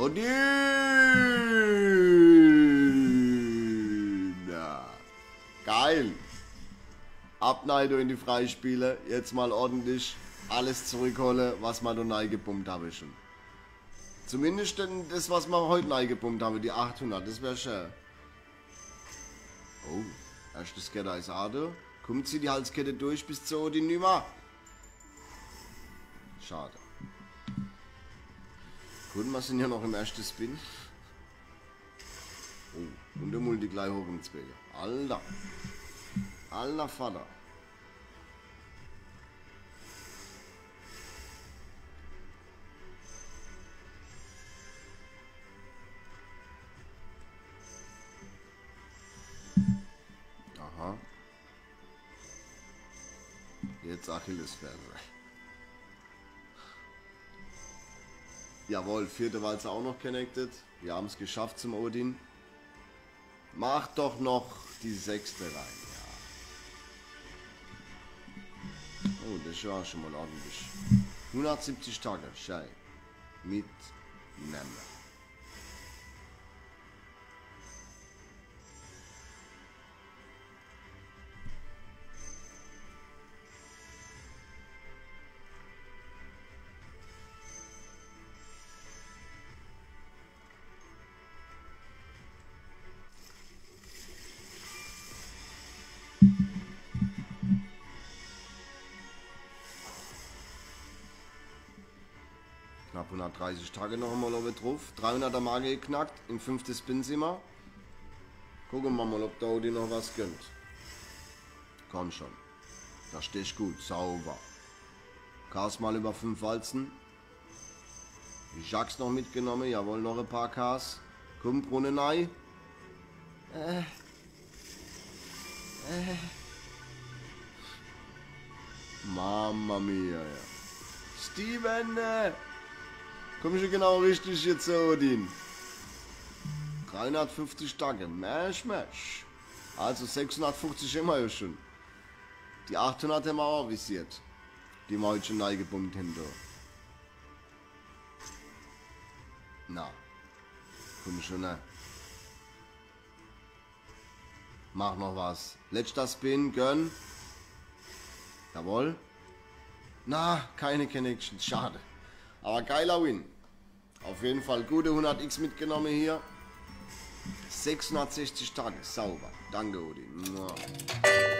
Odin! Ja. Geil! Abneido in die Freispiele. Jetzt mal ordentlich alles zurückholen, was wir da reingepumpt haben schon. Zumindest das, was wir heute reingepumpt haben, die 800. Das wäre schön. Oh, erstes Kette ist Ade. Kommt sie die Halskette durch bis zu Odin Nümer? Schade. Gut, wir sind ja noch im ersten Spin. Oh, und der Multi gleich hoch im Zwege. Alter. Alter Vater. Aha. Jetzt Achillesferse. Jawohl, vierte Walze auch noch connected. Wir haben es geschafft zum Odin. Mach doch noch die sechste rein. Ja. Oh, das war schon mal ordentlich. 170 Tage, Schei. Mit Nemmer. Knapp 130 Tage noch einmal oben drauf. 300er Marke geknackt. Im 5. Spin sind wir. Gucken wir mal, ob der Odin noch was gönnt. Komm schon. Da stehst gut. Sauber. Ks mal über 5 Walzen. Die Jacks noch mitgenommen. Jawohl, noch ein paar Ks. Komm, Brunnenei. Mamma mia, ja. Steven! Komm schon genau richtig jetzt, Odin. 350 Tage. Mesh. Also 650 immer ja schon. Die 800 haben wir auch visiert. Die wir heute schon reingepumpt haben. Na. Komm schon, ne? Mach noch was. Letzter Spin, gönn. Jawohl. Na, keine Connection. Schade. Aber geiler Win. Auf jeden Fall gute 100x mitgenommen hier. 660 Tage. Sauber. Danke, Odin.